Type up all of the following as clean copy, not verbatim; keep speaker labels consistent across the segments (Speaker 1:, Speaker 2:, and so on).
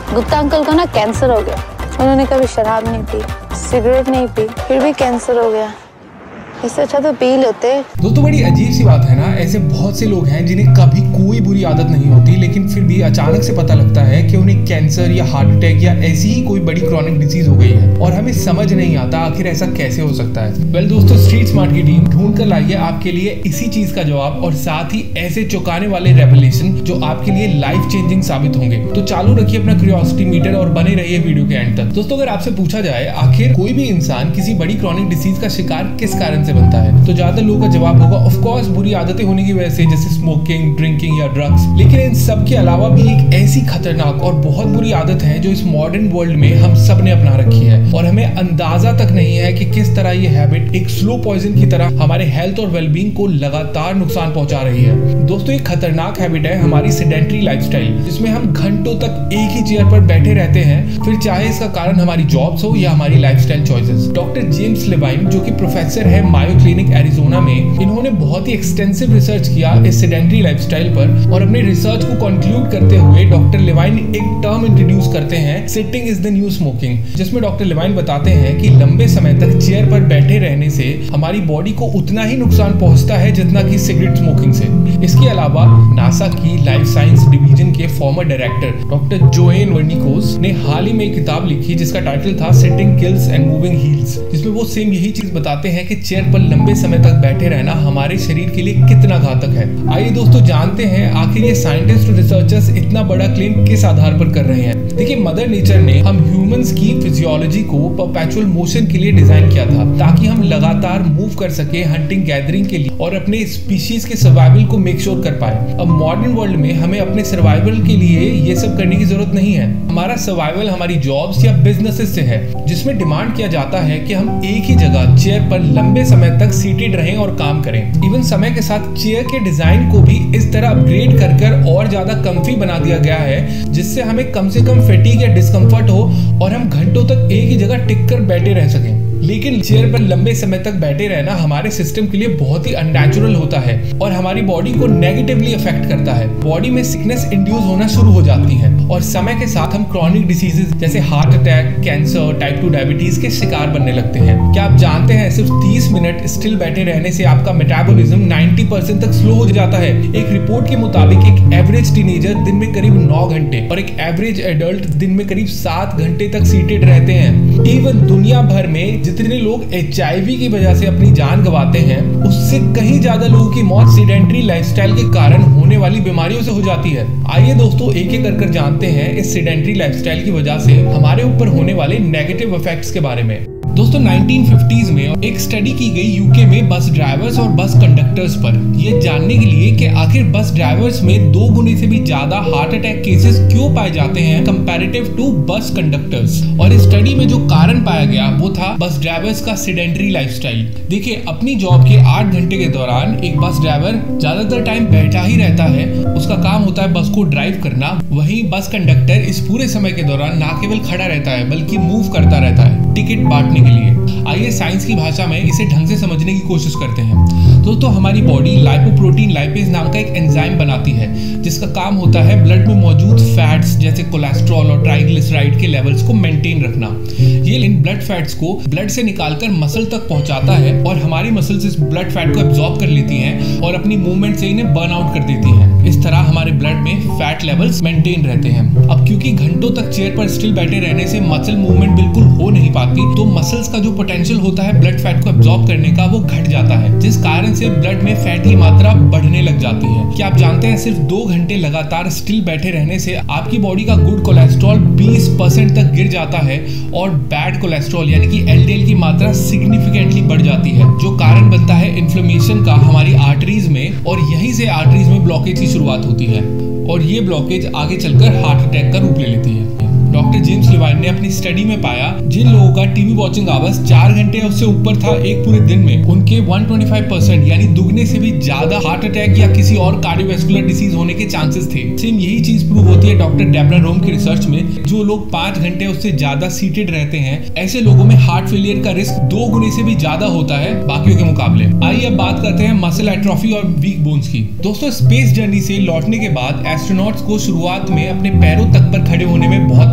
Speaker 1: Gupta uncle को ना cancer हो गया। उन्होंने कभी शराब नहीं पी, सिगरेट नहीं पी, फिर भी कैंसर हो गया। इससे अच्छा तो पी लेते।
Speaker 2: दोस्तों बड़ी अजीब सी बात है ना, ऐसे बहुत से लोग हैं जिन्हें कभी कोई बुरी आदत नहीं होती, लेकिन फिर भी अचानक से पता लगता है कि उन्हें कैंसर या हार्ट अटैक या ऐसी ही कोई बड़ी क्रॉनिक डिजीज हो गई है और हमें समझ नहीं आता आखिर ऐसा कैसे हो सकता है। वेल दोस्तों, स्ट्रीट स्मार्ट की टीम ढूंढ कर लाई है आपके लिए इसी चीज का जवाब और साथ ही ऐसे चौंकाने वाले रेवलेशन जो आपके लिए लाइफ चेंजिंग साबित होंगे। तो चालू रखिए अपना क्यूरियोसिटी मीटर और बने रहिए वीडियो के एंड तक। दोस्तों अगर आपसे पूछा जाए आखिर कोई भी इंसान किसी बड़ी क्रॉनिक डिजीज का शिकार किस कारण से बनता है, तो ज्यादा लोगों का जवाब होगा ऑफ कोर्स बुरी आदतें होने की वजह से, जैसे स्मोकिंग, ड्रिंकिंग या ड्रग्स। लेकिन इन सब के अलावा भी एक ऐसी खतरनाक और बहुत बुरी आदत है जो इस मॉडर्न वर्ल्ड में हम सब ने अपना रखी है और हमें अंदाजा तक नहीं है कि किस तरह ये हैबिट एक स्लो पॉइजन की तरह हमारे हेल्थ और वेलबींग को लगातार नुकसान पहुंचा रही है। दोस्तों एक खतरनाक हैबिट है हमारी सेडेंटरी लाइफस्टाइल, जिसमें हम घंटों तक एक ही चेयर पर बैठे रहते हैं, फिर चाहे इसका कारण हमारी जॉब्स हो या हमारी lifestyle choices. Doctor James Levine जो कि प्रोफेसर है मायो क्लिनिक एरिजोना में, इन्होंने बहुत ही एक्सटेंसिव रिसर्च किया इस सेडेंटरी लाइफस्टाइल पर और अपने रिसर्च को कंक्लूड करते हुए डॉक्टर लेवाइन एक टर्म इंट्रोड्यूस करते हैं, sitting is the new smoking, जिसमें डॉक्टर लेवाइन बताते हैं कि लंबे समय तक चेयर पर बैठे रहने से हमारी बॉडी को उतना ही नुकसान पहुंचता है जितना कि सिगरेट स्मोकिंग से। इसके अलावा नासा की लाइफ साइंस डिवीजन के former director doctor Joan Vernikos ने हाल ही में एक किताब लिखी जिसका टाइटल था sitting kills and moving heals, जिसमें वो सेम यही चीज बताते हैं कि चेयर पर लंबे समय तक बैठे रहना हमारे शरीर के लिए कितना घातक है। आइए दोस्तों जानते हैं आखिर ये साइंटिस्ट और रिसर्चर्स इतना बड़ा क्लेम किस आधार पर कर रहे हैं। देखिए मदर नेचर ने हम ह्यूमंस की फिजियोलॉजी को परपेचुअल मोशन के लिए डिजाइन किया था ताकि हम लगातार मूव कर सके हंटिंग गैदरिंग के लिए और अपने स्पीशीज के सर्वाइवल को मेक श्योर कर पाए। अब मॉडर्न वर्ल्ड में हमें अपने सर्वाइवल के लिए ये सब करने की जरूरत नहीं है। हमारा सर्वाइवल हमारी जॉब्स या बिजनेसेस से है, जिसमें डिमांड किया जाता है कि हम एक ही जगह चेयर पर लंबे समय तक सीटेड रहें और काम करें। इवन समय के साथ चेयर के डिजाइन को भी इस तरह अपग्रेड कर और ज्यादा कंफी बना दिया गया है जिससे हमें कम से कम फैटीग या डिस्कम्फर्ट हो और हम घंटों तक एक ही जगह टिक कर बैठे रह सकें। लेकिन चेयर पर लंबे समय तक बैठे रहना हमारे सिस्टम के लिए बहुत ही अननेचुरल होता है और हमारी बॉडी को नेगेटिवली अफेक्ट करता है। बॉडी में सिकनेस इंड्यूस होना शुरू हो जाती है और समय के साथ हम क्रॉनिक डिसीजेस जैसे heart attack, cancer, type 2 diabetes के शिकार बनने लगते हैं। क्या आप जानते हैं सिर्फ 30 मिनट स्टिल बैठे रहने से आपका मेटाबॉलिज्म 90% तक स्लो हो जाता है। एक रिपोर्ट के मुताबिक एक एवरेज टीनेजर दिन में करीब 9 घंटे और एक एवरेज एडल्ट दिन में करीब 7 घंटे तक सीटेड रहते हैं। इवन दुनिया भर में जितने लोग HIV की वजह से अपनी जान गंवाते हैं, उससे कहीं ज्यादा लोगों की मौत सेडेंटरी लाइफस्टाइल के कारण होने वाली बीमारियों से हो जाती है। आइए दोस्तों एक एक कर जानते हैं इस सेडेंटरी लाइफस्टाइल की वजह से हमारे ऊपर होने वाले नेगेटिव इफेक्ट्स के बारे में। दोस्तों 1950s में एक स्टडी की गई यूके में बस ड्राइवर्स और बस कंडक्टर्स पर, ये जानने के लिए कि आखिर बस ड्राइवर्स में 2 गुने से भी ज्यादा हार्ट अटैक केसेस क्यों पाए जाते हैं कंपैरेटिव टू बस कंडक्टर्स। और इस स्टडी में जो कारण पाया गया वो था बस ड्राइवर्स का सेडेंटरी लाइफस्टाइल। देखिए अपनी जॉब के 8 घंटे के दौरान एक बस ड्राइवर ज्यादातर टाइम बैठा ही रहता है, उसका काम होता है बस को ड्राइव करना। वहीं बस कंडक्टर इस पूरे समय के दौरान ना केवल खड़ा रहता है बल्कि मूव करता रहता है टिकट बांटने के लिए। आइए साइंस की भाषा में इसे ढंग से समझने की कोशिश करते हैं। दोस्तों हमारी बॉडी लाइपोप्रोटीन लाइपेज नाम का एक एंजाइम बनाती है जिसका काम होता है ब्लड में मौजूद फैट्स जैसे कोलेस्ट्रॉल और ट्राइग्लिसराइड के लेवल्स को मेंटेन रखना। ये इन ब्लड फैट्स को ब्लड से निकालकर मसल तक पहुंचाता है और हमारी मसल्स इस ब्लड फैट को एब्जॉर्ब कर लेती हैं और अपनी मूवमेंट से इन्हें बर्न आउट कर देती हैं। इस तरह हमारे ब्लड में फैट लेवल्स मेंटेन रहते हैं। अब क्योंकि घंटों तक चेयर पर स्टिल बैठे रहने से मसल मूवमेंट बिल्कुल हो नहीं पाती, तो मसल्स का जो पोटेंशियल होता है ब्लड फैट को एब्जॉर्ब करने का वो घट जाता है, जिस कारण से ब्लड में फैट की मात्रा बढ़ने लग जाती है। क्या आप जानते हैं सिर्फ 2 घंटे लगातार स्टिल बैठे रहने से आपकी बॉडी का गुड कोलेस्ट्रॉल 20% तक गिर जाता है और बैड कोलेस्ट्रॉल यानी कि LDL की मात्रा सिग्निफिकेंटली बढ़ जाती है, जो कारण बनता है इन्फ्लेमेशन का हमारी आर्टरीज में और यहीं से आर्टरीज में ब्लॉकेज की शुरुआत होती है और ये ब्लॉकेज आगे चलकर हार्ट अटैक का रूप ले लेती है। डॉक्टर जेम्स लेवाइन ने अपनी स्टडी में पाया जिन लोगों का टीवी वॉचिंग आवर्स 4 घंटे या उससे ऊपर था एक पूरे दिन में, उनके 125% यानी दुगने से भी ज्यादा हार्ट अटैक या किसी और कार्डियोवैस्कुलर डिसीज होने के चांसेस थे। सेम यही चीज प्रूव होती है डॉक्टर डेब्रा रोम की रिसर्च में। जो लोग 5 घंटे उससे ज्यादा सीटेड रहते हैं, ऐसे लोगों में हार्ट फेलियर का रिस्क 2 गुने से भी ज्यादा होता है बाकियों के मुकाबले। आइए अब बात करते हैं मसल एट्रोफी और वीक बोन्स की। दोस्तों स्पेस जर्नी से लौटने के बाद एस्ट्रोनॉट्स को शुरुआत में अपने पैरों तक पर खड़े होने में बहुत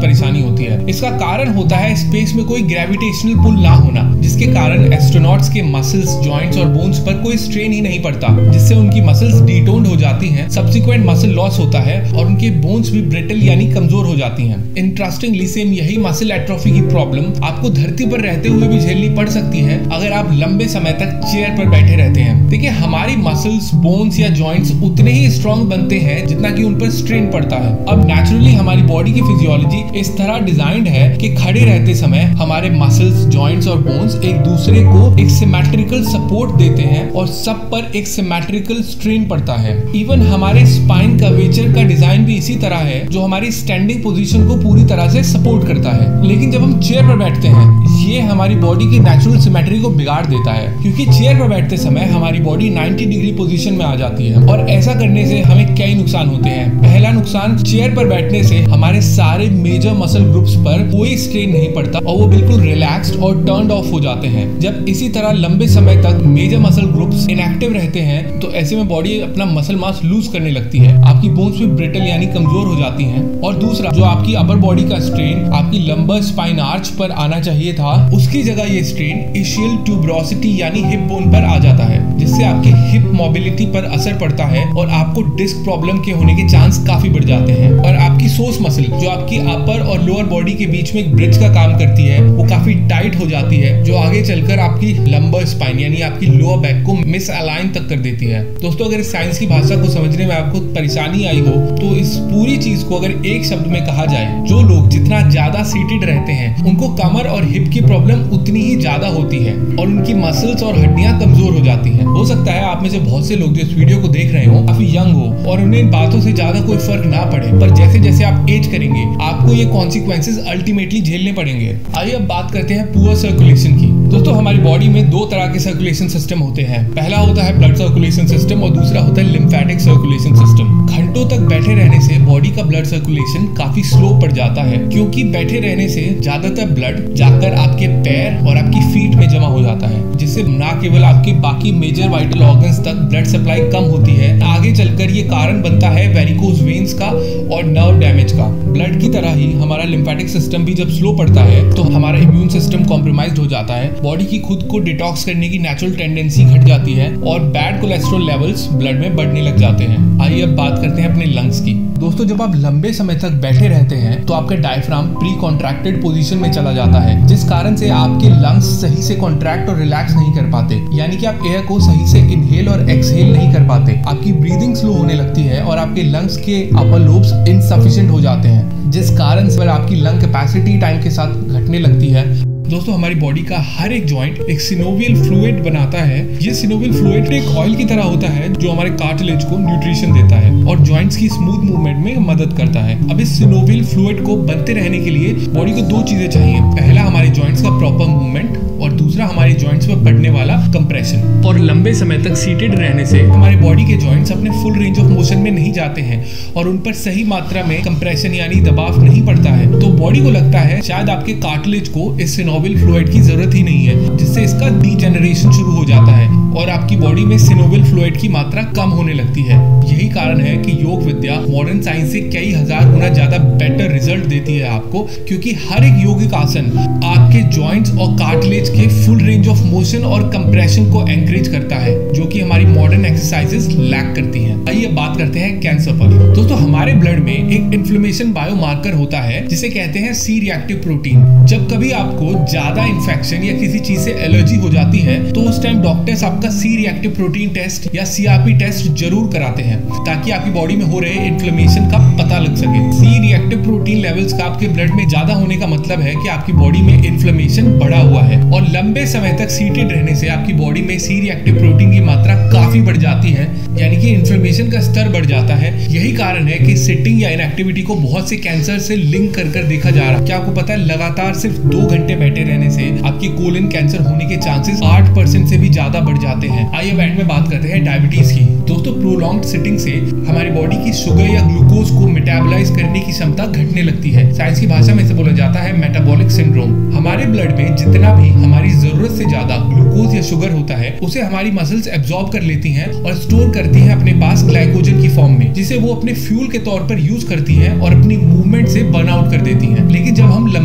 Speaker 2: परेशानी होती है। इसका कारण होता है स्पेस में कोई ग्रेविटेशनल पुल ना होना, जिसके कारण एस्ट्रोनॉट्स के मसल्स, जॉइंट्स और बोन्स पर कोई स्ट्रेन ही नहीं पड़ता, जिससे उनकी मसल्स डिटोन्ड हो जाती हैं, सब्सिक्वेंट मसल लॉस होता है और उनके बोन्स भी ब्रिटल यानी कमजोर हो जाती हैं। इंटरेस्टिंगली सेम यही मसल एट्रोफी की प्रॉब्लम आपको धरती पर रहते हुए भी झेलनी पड़ सकती है अगर आप लंबे समय तक चेयर पर बैठे रहते हैं। देखिए, हमारी मसल्स, बोन्स या जॉइंट्स उतने ही स्ट्रॉन्ग बनते हैं जितना कि उन पर स्ट्रेन पड़ता है। अब नेचुरली हमारी बॉडी की फिजियोलॉजी इस तरह डिजाइंड है कि खड़े रहते समय हमारे मसल्स, जॉइंट्स और बोन्स एक दूसरे को एक सिमेट्रिकल सपोर्ट देते हैं और सब पर एक सिमेट्रिकल स्ट्रेन पड़ता है। इवन हमारे स्पाइन कर्वेचर का डिजाइन भी इसी तरह है, जो हमारी स्टैंडिंग पोजीशन को पूरी तरह से सपोर्ट करता है। लेकिन जब हम चेयर पर बैठते हैं, ये हमारी बॉडी की नेचुरल सिमेट्री को बिगाड़ देता है, क्योंकि चेयर पर बैठते समय हमारी बॉडी 90 डिग्री पोजीशन में आ जाती है और ऐसा करने से हमें कई नुकसान होते हैं। पहला नुकसान, चेयर पर बैठने से हमारे सारे मेजर मसल ग्रुप्स पर कोई स्ट्रेन नहीं पड़ता और वो बिल्कुल रिलैक्स्ड और टर्न्ड ऑफ हो जाते हैं। जब इसी तरह लंबे समय तक मेजर मसल ग्रुप्स इनएक्टिव रहते हैं तो ऐसे में बॉडी अपना मसल मास लूज करने लगती है, आपकी बोन्स भी ब्रिटल यानी कमजोर हो जाती हैं। और दूसरा, जो आपकी अपर बॉडी का स्ट्रेन आपकी लंबर स्पाइन आर्च पर आना चाहिए था, उसकी जगह ये स्ट्रेन इशियल ट्यूबरोसिटी यानी हिप बोन पर आ जाता है, जिससे आपके हिप मोबिलिटी पर असर पड़ता है और आपको डिस्क प्रॉब्लम के होने के चांस काफी बढ़ जाते हैं। और आपकी सोस मसल, जो आपकी अपर और लोअर बॉडी के बीच में एक ब्रिज का काम करती है, वो काफी टाइट हो जाती है, जो आगे चलकर आपकी लंबर स्पाइन यानी आपकी लोअर बैक को मिस अलाइन तक कर देती है। दोस्तों, अगर इस साइंस की भाषा को समझने में आपको परेशानी आई हो तो इस पूरी चीज को अगर एक शब्द में कहा जाए, जो लोग जितना ज्यादा सीटेड रहते हैं उनको कमर और हिप की प्रॉब्लम उतनी ही ज्यादा होती है और उनकी मसल्स और हड्डियां कमजोर हो जाती हैं। हो सकता है आप में से बहुत से लोग जो इस वीडियो को देख रहे हो काफी यंग हो और उन्हें इन बातों से ज्यादा कोई फर्क ना पड़े, पर जैसे जैसे आप एज करेंगे आपको ये कॉन्सिक्वेंसेस अल्टीमेटली झेलने पड़ेंगे। आइए अब बात करते हैं पुअर सर्कुलेशन की। दोस्तों, हमारी बॉडी में दो तरह के सर्कुलेशन सिस्टम होते हैं। पहला होता है ब्लड सर्कुलेशन सिस्टम और दूसरा होता है लिम्फेटिक सर्कुलेशन सिस्टम। घंटों तक बैठे रहने से बॉडी का ब्लड सर्कुलेशन काफी स्लो पड़ जाता है, क्योंकि बैठे रहने से ज्यादातर ब्लड जाकर आपके पैर और आपकी फीट में जमा हो जाता है, जिससे न केवल आपके बाकी मेजर वाइटल ऑर्गन्स तक ब्लड सप्लाई कम होती है, आगे चलकर ये कारण बनता है वेरिकोज वेन्स का और नर्व डैमेज का। ब्लड की तरह ही हमारा लिम्फेटिक सिस्टम भी जब स्लो पड़ता है तो हमारा इम्यून सिस्टम कॉम्प्रोमाइज्ड हो जाता है, बॉडी की खुद को डिटॉक्स करने की नेचुरल टेंडेंसी घट जाती है और बैड कोलेस्ट्रॉल लेवल्स ब्लड में बढ़ने लग जाते हैं। आइए अब बात करते हैं अपने लंग्स की। दोस्तों, जब आप लंबे समय तक बैठे रहते हैं तो आपका डायफ्राम प्री कॉन्ट्रैक्टेड पोजीशन में चला जाता है, जिस कारण से आपके लंग्स सही से कॉन्ट्रैक्ट और रिलैक्स नहीं कर पाते, यानी कि आप एयर को सही से इनहेल और एक्सहेल नहीं कर पाते। आपकी ब्रीदिंग स्लो होने लगती है और आपके लंग्स के अपर लोब्स इनसफिशिएंट हो जाते हैं, जिस कारण से आपकी लंग कैपेसिटी टाइम के साथ घटने लगती है। दोस्तों, हमारी बॉडी का हर एक जॉइंट एक सिनोवियल फ्लूइड बनाता है। ये सिनोवियल फ्लूइड एक ऑयल की तरह होता है जो हमारे कार्टिलेज को न्यूट्रिशन देता है और जॉइंट्स की स्मूथ मूवमेंट में मदद करता है। अब इस सिनोवियल फ्लूइड को बनते रहने के लिए बॉडी को दो चीजें चाहिए। पहला, हमारे जॉइंट्स का प्रॉपर मूवमेंट और दूसरा, हमारे जॉइंट्स पर पड़ने वाला कंप्रेशन। और लंबे समय तक सीटेड रहने से हमारे बॉडी के जॉइंट्स अपने फुल रेंज ऑफ मोशन में नहीं जाते हैं और उन पर सही मात्रा में कंप्रेशन यानी दबाव नहीं पड़ता है, तो बॉडी को लगता है शायद आपके कार्टिलेज को इस सिनोवियल फ्लूइड की जरूरत ही नहीं है, जिससे इसका डीजेनरेशन शुरू हो जाता है और आपकी बॉडी में सिनोवियल फ्लूइड की मात्रा कम होने लगती है। यही कारण है कि योग विद्या मॉडर्न साइंस से कई हजार गुना ज्यादा बेटर रिजल्ट देती है आपको, क्योंकि हर एक योगिक आसन आपके जॉइंट्स और कार्टिलेज के फुल रेंज ऑफ मोशन और कंप्रेशन को एनकरेज करता है, जो कि हमारी मॉडर्न एक्सरसाइजेस लैक करती हैं। आइए बात करते हैं कैंसर पर। दोस्तों, हमारे ब्लड में एक इन्फ्लेमेशन बायोमार्कर होता है जिसे कहते हैं सी रिएक्टिव प्रोटीन। जब कभी आपको ज्यादा इन्फेक्शन या किसी चीज से एलर्जी हो जाती है तो उस टाइम डॉक्टर्स आपका सी रिएक्टिव प्रोटीन टेस्ट या सीआरपी टेस्ट जरूर कराते हैं, ताकि आपकी बॉडी में हो रहे इन्फ्लेमेशन का पता लग सके। सी रिएक्टिव प्रोटीन लेवल्स का आपके ब्लड में ज्यादा होने का मतलब है कि आपकी बॉडी में इन्फ्लेमेशन बढ़ा हुआ है और लंबे समय तक सीटेड रहने से आपकी बॉडी में सी रिएक्टिव प्रोटीन की मात्रा काफी बढ़ जाती है, यानी कि इन्फ्लेमेशन का स्तर बढ़ जाता है। यही कारण है कि सिटिंग या इनएक्टिविटी को बहुत से कैंसर से लिंक कर देखा जा रहा है। क्या आपको पता है, लगातार सिर्फ 2 घंटे बैठे रहने से आपकी कोलन कैंसर होने के चांसेस 8% से भी ज्यादा बढ़ जाते हैं। आइए अब एंड में बात करते हैं डायबिटीज की। दोस्तों, प्रोलॉन्ग्ड सिटिंग से हमारी बॉडी की शुगर या ग्लूकोज को मेटाबोलाइज करने की क्षमता घटने लगती है। साइंस की भाषा में इसे बोला जाता है मेटाबॉलिक सिंड्रोम। हमारे ब्लड में जितना भी हमारी जरूरत से ज्यादा ग्लूकोज या शुगर होता है, उसे हमारी मसल्स एब्जॉर्ब कर लेती हैं और स्टोर करती हैं अपने पास ग्लाइकोजन की फॉर्म में, जिसे वो अपने फ्यूल के तौर पर यूज करती हैं और अपनी मूवमेंट से बर्न आउट कर देती हैं। लेकिन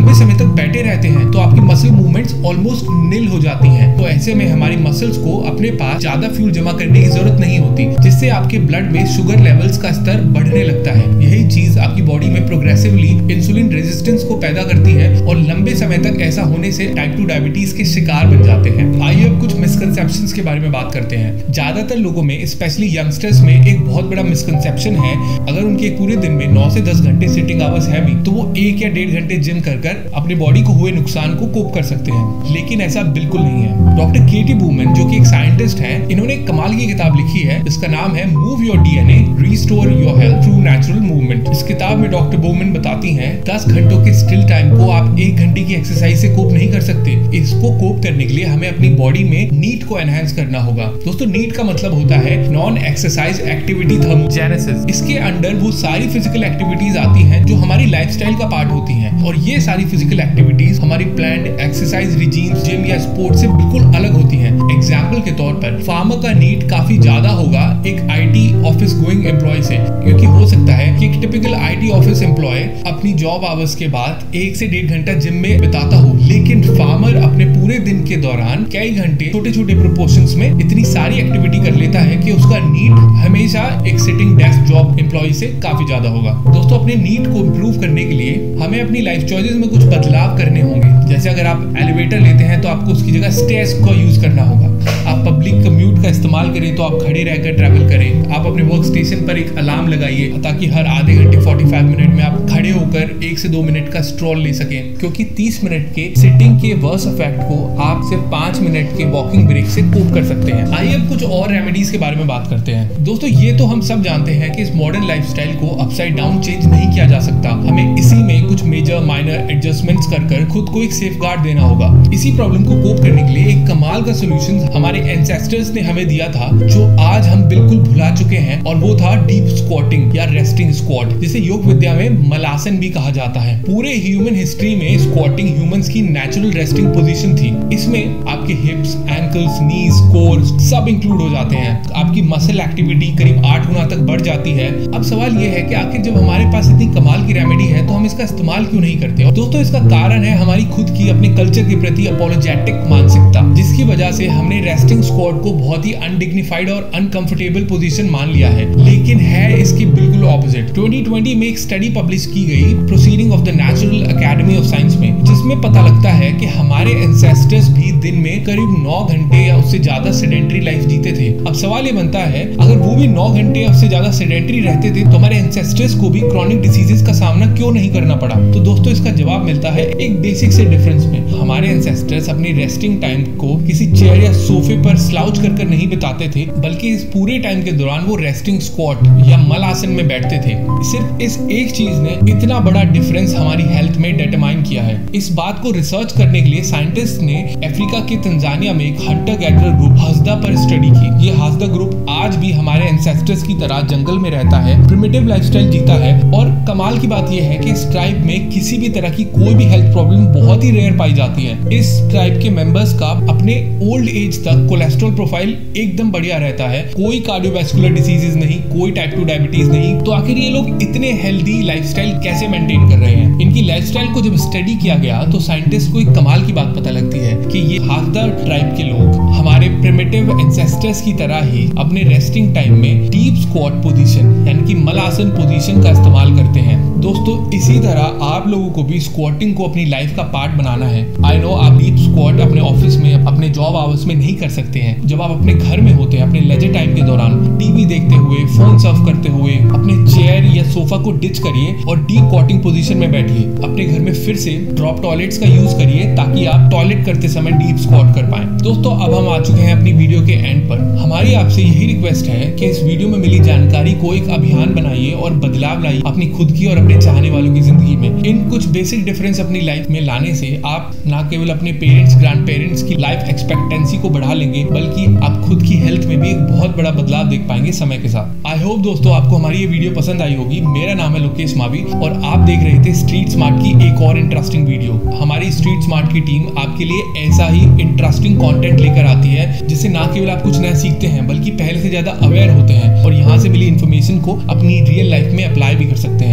Speaker 2: लंबे समय तक बैठे रहते हैं तो आपकी मसल मूवमेंट्स ऑलमोस्ट निल हो जाती हैं। तो ऐसे में हमारी मसल्स को अपने पास ज्यादा फ्यूल जमा करने की जरूरत नहीं होती, जिससे आपके ब्लड में शुगर लेवल्स का स्तर बढ़ने लगता है। यही चीज आपकी बॉडी में प्रोग्रेसिवली इंसुलिन रेजिस्टेंस को पैदा करती है और लंबे समय तक ऐसा होने से टाइप 2 डायबिटीज के शिकार बन जाते हैं। आइए अब कुछ मिसकंसेप्शंस के बारे में बात करते हैं। ज्यादातर लोगों में, स्पेशली यंगस्टर्स में, एक बहुत बड़ा मिसकंसेप्शन है, अगर उनके पूरे दिन में 9 से 10 घंटे सिटिंग आवर्स है भी, तो वो 1 या 1.5 घंटे जिम कर अपनी बॉडी को हुए नुकसान को कोप कर सकते हैं। लेकिन ऐसा बिल्कुल नहीं है। डॉक्टर केटी बूमन, जो कि एक साइंटिस्ट हैं, इन्होंने एक कमाल की किताब लिखी है, इसका नाम है move your DNA, restore your health through natural movement. इस किताब में डॉक्टर बूमन बताती हैं 10 घंटों के स्टिल टाइम को आप 1 घंटे की एक्सरसाइज से कोप नहीं कर सकते। इसको कोप करने के लिए हमें अपनी बॉडी में नीट को एनहांस करना होगा। दोस्तों, नीट का मतलब होता है नॉन एक्सरसाइज एक्टिविटी थर्मोजेनेसिस। इसके अंडर वो सारी फिजिकल एक्टिविटीज आती हैं जो हमारी लाइफस्टाइल का पार्ट होती हैं, और ये सारी फिजिकल एक्टिविटीज हमारी प्लान्ड एक्सरसाइज रिजीम्स, जिम या स्पोर्ट से बिल्कुल अलग होती हैं। एग्जाम्पल के तौर पर फार्मर का नीड काफी ज्यादा होगा एक आईटी ऑफिस गोइंग एम्प्लॉय से, क्योंकि हो सकता है कि एक टिपिकल आईटी ऑफिस एम्प्लॉय अपनी जॉब आवर्स के बाद 1 से 1.5 घंटा जिम में बिताता हो, लेकिन फार्मर अपने पूरे दिन के दौरान कई घंटे छोटे छोटे प्रोपोर्शंस में इतनी सारी एक्टिविटी कर लेता है कि उसका नीड हमेशा एक सिटिंग डेस्क जॉब एम्प्लॉय से काफी ज्यादा होगा। दोस्तों, अपने नीड को इम्प्रूव करने के लिए हमें अपनी लाइफ चॉइसेस में कुछ बदलाव करने होंगे। जैसे अगर आप एलिवेटर लेते हैं तो आपको उसकी जगह स्टेयर्स का यूज करना होगा। आप पब्लिक कम्यूट का इस्तेमाल करें तो आप खड़े रहकर ट्रैवल करें। आप अपने वर्क स्टेशन पर एक अलार्म लगाइए ताकि हर आधे घंटे 45 मिनट में आप खड़े होकर 1 से 2 मिनट का स्ट्रॉल ले सकें, क्योंकि 30 मिनट के सिटिंग के वर्स इफेक्ट को आप सिर्फ 5 मिनट के वॉकिंग ब्रेक से कोप कर सकते हैं। आइए अब कुछ और रेमेडीज के बारे में बात करते हैं। दोस्तों, ये तो हम सब जानते हैं कि इस मॉडर्न लाइफस्टाइल को अपसाइड डाउन चेंज नहीं किया जा सकता। हमें इसी में कुछ मेजर माइनर एडजस्टमेंट्स कर खुद को एक सेफगार्ड देना होगा। इसी प्रॉब्लम को कोप करने के लिए एक कमाल का सोल्यूशन हमारे एंसेस्टर्स ने हमें दिया था, जो आज हम बिल्कुल भुला चुके हैं, और वो था डीप स्क्वाटिंग या रेस्टिंग स्क्वाट, जिसे योग विद्या में मलासन भी कहा जाता है। पूरे ह्यूमन हिस्ट्री में स्क्वाटिंग ह्यूमंस की नेचुरल रेस्टिंग पोजीशन थी। इसमें आपके हिप्स, एंकल्स, नीज, कोर सब इंक्लूड हो जाते हैं। आपकी मसल एक्टिविटी करीब 8 गुना तक बढ़ जाती है। अब सवाल ये है कि आखिर जब हमारे पास इतनी कमाल की रेमेडी है तो हम इसका इस्तेमाल क्यों नहीं करते? और दोस्तों, इसका कारण है हमारी खुद की अपने कल्चर के प्रति अपोलोजेटिक मानसिकता, जिसकी वजह से हमने रेस्टिंग स्क्वाट को बहुत ही अनडिग्निफाइड और अनकंफर्टेबल पोजीशन मान लिया है। लेकिन है इसकी बिल्कुल ऑपोजिट। 2020 में एक स्टडी पब्लिश की गई proceeding of the natural academy of science में, जिसमें पता लगता है कि हमारे एंसेस्टर्स भी दिन में करीब 9 घंटे या उससे ज्यादा सेडेंटरी लाइफ जीते थे। अब सवाल ये बनता है, अगर वो भी 9 घंटे या उससे ज्यादा सेडेंटरी रहते थे तो हमारे एंसेस्टर्स को भी क्रॉनिक डिसीजेस का सामना क्यों नहीं करना पड़ा? तो दोस्तों, इसका जवाब मिलता है एक बेसिक से डिफरेंस में। हमारे एंसेस्टर्स अपनी रेस्टिंग टाइम को किसी चेयर या सोफे पर स्लाउच कर नहीं बिताते थे, बल्कि इस पूरे टाइम के दौरान वो रेस्टिंग स्क्वाट या मल आसन में बैठते थे। सिर्फ इस एक चीज ने इतना बड़ा डिफरेंस हमारी हेल्थ में डिटरमाइन किया है। इस बात को रिसर्च करने के लिए साइंटिस्ट ने अफ्रीका के तंजानिया में एक हंटर गैदरर ग्रुप हासदा पर स्टडी की। ये हासदा ग्रुप आज भी हमारे एंसेस्टर्स की तरह जंगल में रहता है, प्रिमिटिव लाइफस्टाइल जीता है, और कमाल की बात यह है कि इस ट्राइब में किसी भी तरह की कोई भी हेल्थ प्रॉब्लम बहुत ही रेयर पाई जाती है। इस ट्राइब के मेंबर्स का अपने ओल्ड एज तक कोलेस्ट्रॉल प्रोफाइल एकदम बढ़िया रहता है, कोई कार्डियोवैस्कुलर डिसीजेज नहीं, कोई टाइप 2 डायबिटीज नहीं। तो आखिर ये लोग इतने हेल्दी लाइफस्टाइल कैसे मेंटेन कर रहे हैं? इनकी लाइफस्टाइल को जब स्टडी किया गया तो साइंटिस्ट को एक कमाल की बात पता लगती है कि ये हासदा ट्राइब के लोग हमारे प्रिमिटिव एंसेस्टर्स की तरह ही अपने रेस्टिंग टाइम में डीप स्क्वाट पोजीशन यानी कि मलासन पोजीशन का इस्तेमाल करते हैं। दोस्तों, इसी तरह आप लोगों को भी स्क्वाटिंग को अपनी लाइफ का पार्ट बनाना है। आई नो आप डीप स्क्वाट अपने ऑफिस में, अपने जॉब आवर्स में नहीं कर सकते हैं। जब आप अपने घर में होते हैं, अपने लेजर टाइम के दौरान टीवी देखते हुए, फोन सर्फ करते हुए, अपने चेयर या सोफा को डिच करिए और डीप स्क्वाटिंग पोजीशन में बैठिए। अपने घर में फिर से ड्रॉप टॉयलेट्स का यूज करिए ताकि आप टॉयलेट करते समय डीप स्क्वाट कर पाएं। दोस्तों, अब हम आ चुके हैं अपनी वीडियो के एंड पर। हमारी आपसे यही रिक्वेस्ट है कि इस वीडियो में मिली जानकारी को एक अभियान बनाइए और बदलाव लाइए अपनी खुद की और अपने चाहने वालों की जिंदगी में। इन कुछ बेसिक डिफरेंस अपनी लाइफ में लाने से आप न केवल अपने पेरेंट्स, ग्रैंड पेरेंट्स की लाइफ एक्सपेक्टेंसी को बढ़ा लेंगे, बल्कि आप खुद की हेल्थ में भी एक बहुत बड़ा बदलाव देख पाएंगे समय के साथ। आई होप दोस्तों आपको हमारी ये वीडियो पसंद आई होगी। मेरा नाम है लोकेश मावी और आप देख रहे थे स्ट्रीट स्मार्ट की एक और इंटरेस्टिंग वीडियो। हमारी स्ट्रीट स्मार्ट की टीम आपके लिए ऐसा ही इंटरेस्टिंग कंटेंट लेकर आती है, जिससे ना केवल आप कुछ नया सीखते हैं बल्कि पहले से ज्यादा अवेयर होते हैं और यहाँ से मिली इन्फॉर्मेशन को अपनी रियल लाइफ में अप्लाई भी कर सकते हैं। तो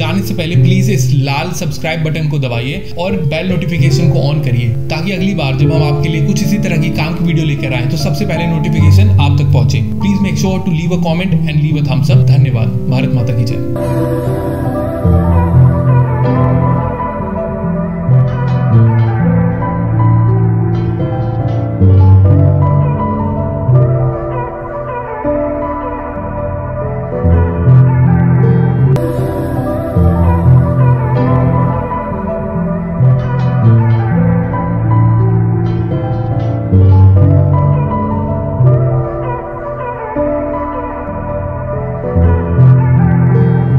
Speaker 2: जाने से पहले प्लीज इस लाल सब्सक्राइब बटन को दबाइए और बेल नोटिफिकेशन को ऑन करिए, ताकि अगली बार जब हम आपके लिए कुछ इसी तरह की काम की वीडियो लेकर आए तो सबसे पहले नोटिफिकेशन आप तक पहुंचे। Please make sure to leave a comment and leave a thumbs up. धन्यवाद। भारत माता की जय।